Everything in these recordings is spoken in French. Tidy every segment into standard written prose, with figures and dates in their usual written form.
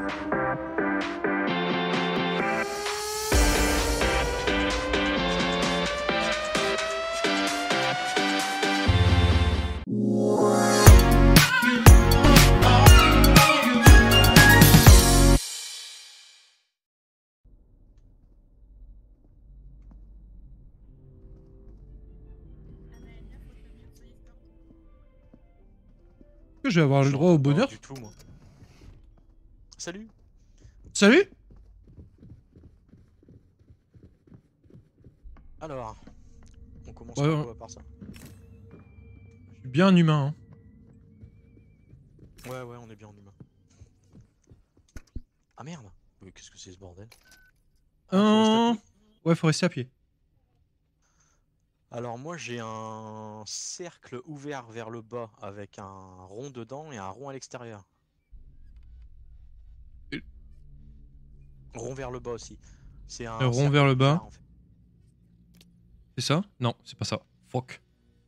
Je vais avoir le droit au bonheur. Du tout, moi. Salut. Salut. Alors, on commence Ouais, par quoi à part ça? Je suis bien un humain. Hein. Ouais, on est bien en humain. Ah merde. Qu'est-ce que c'est ce bordel? Ouais, faut rester à pied. Alors moi j'ai un cercle ouvert vers le bas avec un rond dedans et un rond à l'extérieur. Rond vers le bas aussi. C'est un Rond cercle vers le bas. plat, en fait. C'est ça? Non, c'est pas ça. Fuck.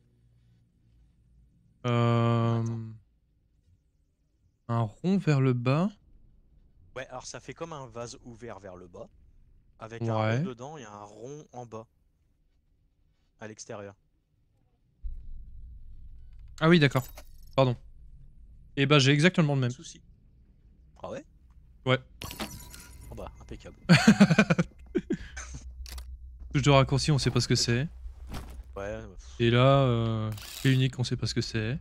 Un rond vers le bas. Ouais, alors ça fait comme un vase ouvert vers le bas avec un rond dedans et un rond en bas à l'extérieur. Ah oui, d'accord. Pardon. Et bah j'ai exactement le même. Souci. Ah ouais? Ouais. Oh bah impeccable. Touche de raccourci, on sait pas ce que c'est. Ouais. Et là, clé unique, on sait pas ce que c'est.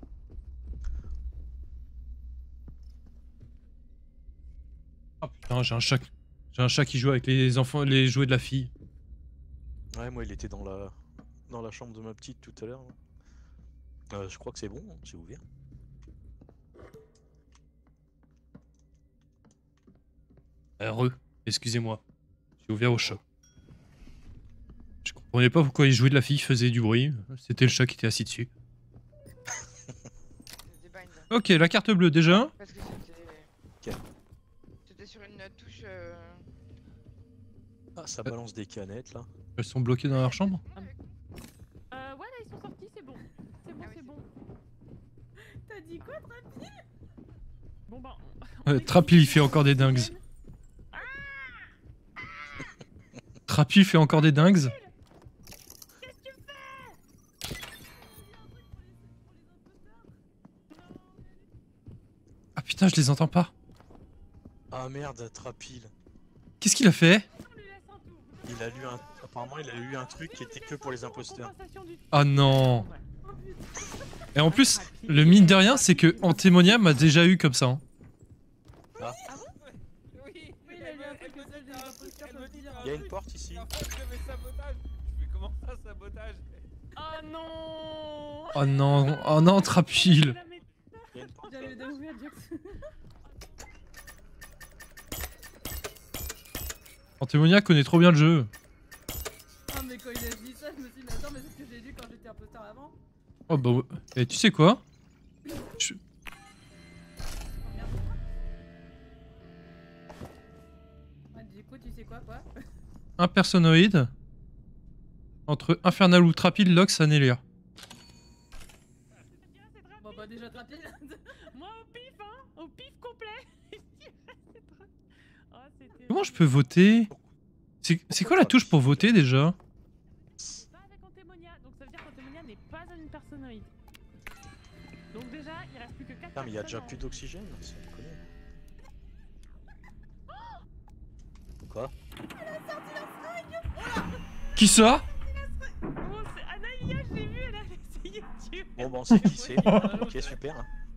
Ah putain, j'ai un chat. J'ai un chat qui joue avec les enfants, les jouets de la fille. Ouais, moi il était dans la chambre de ma petite tout à l'heure. Je crois que c'est bon, hein, c'est ouvert. Excusez-moi. J'ai ouvert au chat. Je comprenais pas pourquoi les jouets de la fille faisaient du bruit. C'était le chat qui était assis dessus. Ok, la carte bleue déjà. Parce que c'était sur une touche. Ah, ça balance des canettes là. Elles sont bloquées dans leur chambre. Ouais, là ils sont sortis, c'est bon. C'est bon, c'est bon. T'as dit quoi, Trapil? Bon bah. Trapil il fait encore des dingues. Trapil fait encore des dingues. Qu'est-ce que tu fais? Ah putain, je les entends pas. Ah merde, Trapil. Qu'est-ce qu'il a fait? Il a lu un... Apparemment il a lu un truc qui était que pour les imposteurs. Ah non. Et en plus, le mine de rien, c'est que Antémonia m'a déjà eu comme ça. Hein. Ah. Oui, il a lu un truc que seul des imposteurs peuvent dire. Il y a une porte ici. Sabotage. Je fais comment ça, sabotage? Oh non. Oh non, oh non, Trapil. Il y a une porte. J'avais d'ouvrir Jackson. Antémonia connaît trop bien le jeu. Ah mais quand il a dit ça, je me suis dit mais attends, mais c'est ce que j'ai lu quand j'étais imposteur avant. Oh bah ouais. Et tu sais quoi? Ah, du coup, tu sais quoi Un personnoïde entre Infernal ou Trapil, Lox, Anelia. Bon bah déjà Trapil. Moi au pif, hein, au pif complet. Oh, Comment je peux voter? C'est quoi la touche pour voter déjà? Pas avec Antémonia, donc ça veut dire qu'Antémonia n'est pas une personnoïde. Donc déjà, il reste plus que 4 Ah mais il y a déjà plus d'oxygène, c'est déconné. Quoi? Qui ça? Oh, c'est Anaïa, je l'ai vu, elle a essayé de tuer. Bon bah on sait qui c'est. Ok, super.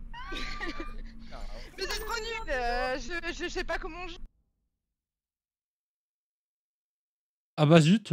Mais c'est trop nul. Je sais pas comment je. Ah bah zut.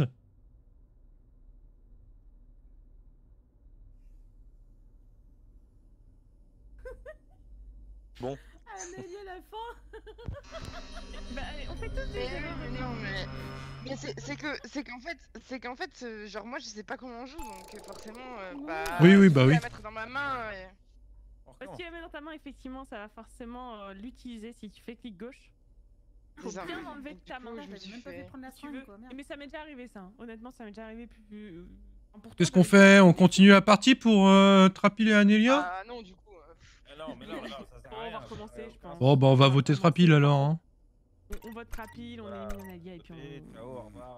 Bon. Amélie la fin. Bah allez, on fait tous des erreurs. Non mais c'est qu'en fait genre moi je sais pas comment on joue donc forcément bah Oui, bah oui. la mettre dans ma main et... Si tu la mets dans ta main, effectivement, ça va forcément l'utiliser si tu fais clic gauche. Faut ça. bien enlever de ta main. Je me suis fait... Si tu veux. Mais ça m'est déjà arrivé ça. Hein. Honnêtement, ça m'est déjà arrivé plus. Qu'est-ce qu'on fait? On continue la partie pour Trapil et Anelia? Ah non du coup. Non, mais non, ça sert Bon, à on rien. va recommencer, je pense. Bon, bah on va voter Trapil alors. Hein. On vote Trapil, on Voilà. élimine Nadia et puis Et on... ciao, au revoir.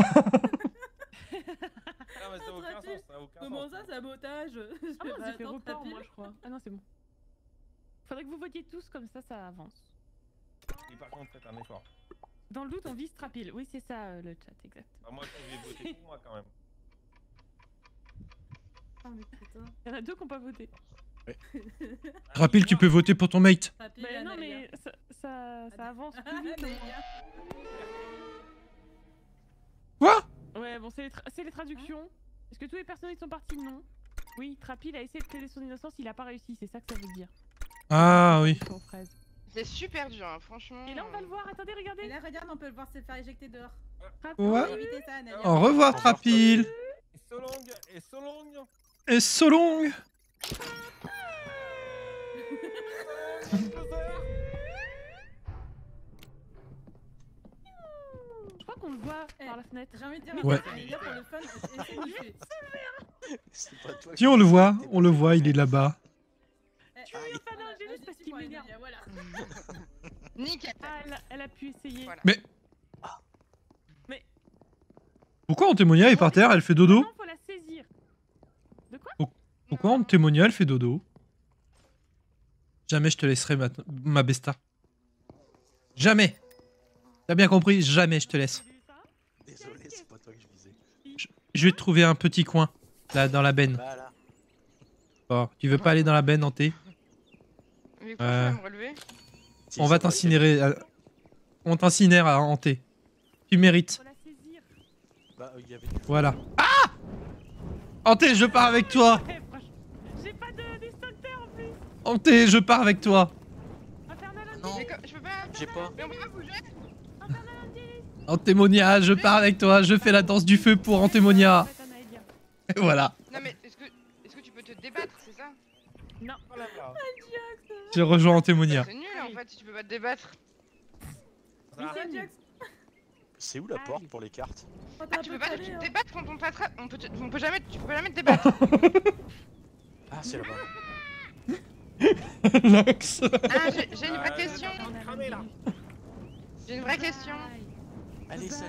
Non, mais ça n'a aucun sens, ça n'a aucun Comment sens. ça, sabotage? Ah non, j'ai fait report moi je crois. Ah non c'est bon. Faudrait que vous votiez tous comme ça avance. Et par contre, faites un effort. Dans le doute on vise Trapil. Oui c'est ça le chat, exact. Enfin, moi, je vais voter pour moi quand même. Ah, mais putain. Il y en a deux qui n'ont pas voté. Trapil, tu peux voter pour ton mate. Trapil, Mais non Analia. mais ça avance plus vite. Analia. Quoi? Ouais bon c'est les traductions. Est-ce que tous les personnages sont partis? Non. Oui, Trapil a essayé de plaider son innocence, il a pas réussi, c'est ça que ça veut dire. Ah oui. Aux fraises. C'est super dur, hein, franchement. Et là on va le voir, attendez, Et regardez. là, regarde, on peut le voir se faire éjecter dehors. Trapil. On Ouais. va éviter ça, Analia. Au revoir Trapil. Et Solong, et Solong. Et Solong. Je crois qu'on le voit par la fenêtre. J'ai envie de dire, Ouais. Analia, pour le fun, essaye de tuer. C'est pas toi Si on le voit, il est là-bas. Tu veux faire un Angélus parce qu'il m'énerve. Voilà. Nickel. Ah elle a pu essayer. Voilà. Pourquoi Antémonia est par terre, elle fait dodo? Non, faut la saisir. De quoi? Pourquoi Antémonia, elle fait dodo? Jamais je te laisserai ma besta. Jamais. T'as bien compris? Jamais je te laisse. Désolé, c'est pas toi que je visais. Je vais te trouver un petit coin, là, dans la benne. Bah là. Bon, tu veux pas aller dans la benne, Anté? Mais quoi, je vais me relever? Si, On ça va t'incinérer. On t'incinère à Anté. Tu mérites. Faut la saisir. Bah, il y avait Voilà. Ah! Anté, je pars avec toi! Eh, franchement, j'ai pas de distincteur en plus. Anté, je pars avec toi! Infernal Non. Angélus. Je peux pas. J'ai pas. Mais on peut pas bouger. Infernal Angélus. Antémonia, je pars avec toi, je fais la danse du feu pour Antémonia. Arrête, Anaëlia. Et voilà. Non mais est-ce que tu peux te débattre, c'est ça? Non. Oh là là. Je rejoins Antémonia. C'est nul en fait si tu peux pas te débattre. Ça Tiens, Jax. C'est où la porte pour les cartes? Oh, Ah, tu peux pas te hein. débattre quand on t'attrape. On peut jamais te débattre. Ah, c'est là-bas. Lox. Ah, j'ai une vraie question. Cramé là. J'ai une vraie question. Allez, salut.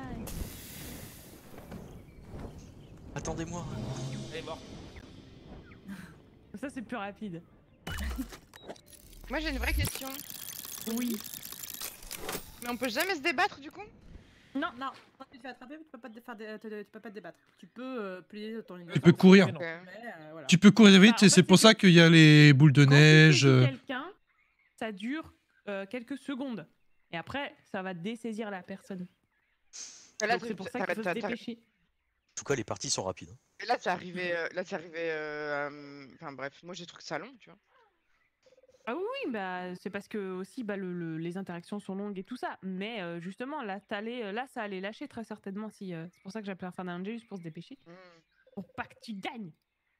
Attendez-moi. Elle est morte. Ça c'est plus rapide. Moi j'ai une vraie question. Oui. Mais on peut jamais se débattre du coup? Non, quand tu te fais attraper, tu peux pas te, tu peux pas te débattre. Tu peux plier ton innocence. Tu peux courir. Mais non. Mais voilà. Tu peux courir vite Bah, en et fait, c'est pour ça qu'il y a les boules de Quand tu neige. saisis quelqu'un, ça dure quelques secondes. Et après, ça va dessaisir la personne. Là, Donc c'est pour ça qu'il faut se dépêcher. En tout cas, les parties sont rapides. Là c'est arrivé. Enfin bref, moi j'ai trouvé ça long, tu vois. Ah oui, bah c'est parce que aussi bah, les interactions sont longues et tout ça. Mais justement, là, ça allait lâcher très certainement. Si, c'est pour ça que j'ai appelé Infernal Angélus pour se dépêcher. Pour pas que tu gagnes.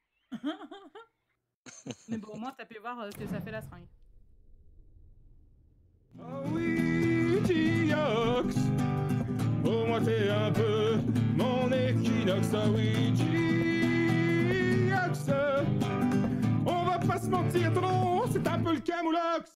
Mais bon, au moins, t'as pu voir ce que ça fait la seringue. Ah oui, Diox, pour moi t'es un peu mon équinoxe. Ah oui, Diox, on va pas se mentir, ton nom c'est un peu le Camoulox.